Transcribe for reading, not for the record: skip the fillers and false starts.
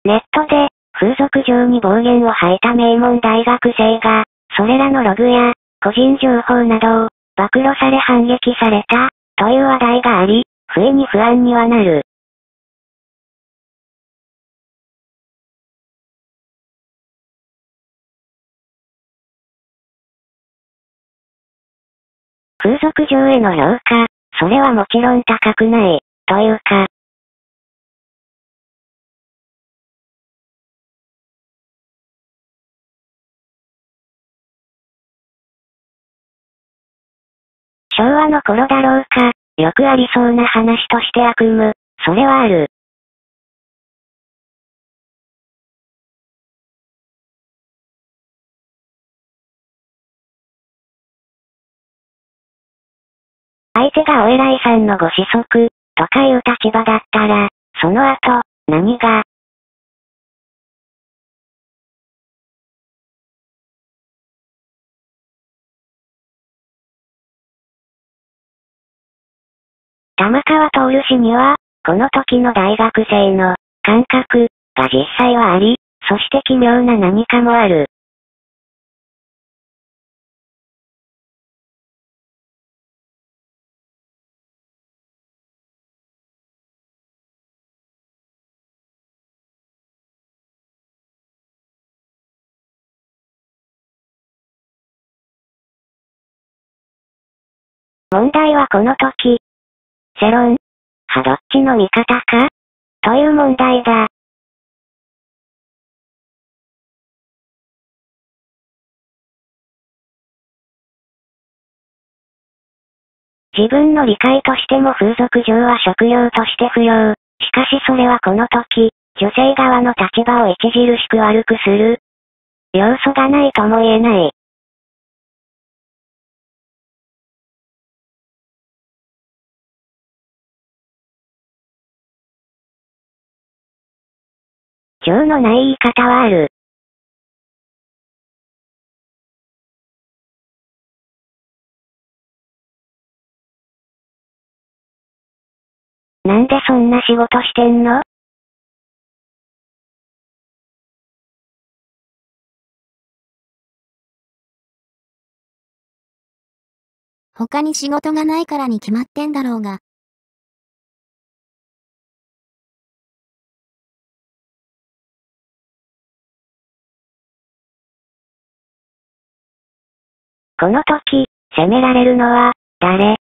ネットで、風俗上に暴言を吐いた名門大学生が、それらのログや、個人情報などを、暴露され反撃された、という話題があり、不意に不安にはなる。風俗場への評価、それはもちろん高くない、というか。昭和の頃だろうか、よくありそうな話として悪夢、それはある。相手がお偉いさんのご子息、とかいう立場だったら、その後、何が、玉川徹氏には、この時の大学生の、感覚、が実際はあり、そして奇妙な何かもある。問題はこの時、世論、どっちの味方かという問題だ。自分の理解としても風俗嬢は職業として不要。しかしそれはこの時、女性側の立場を著しく悪くする。要素がないとも言えない。情のない言い方はある。なんでそんな仕事してんの？ 他に仕事がないからに決まってんだろうが。 この時、責められるのは、誰？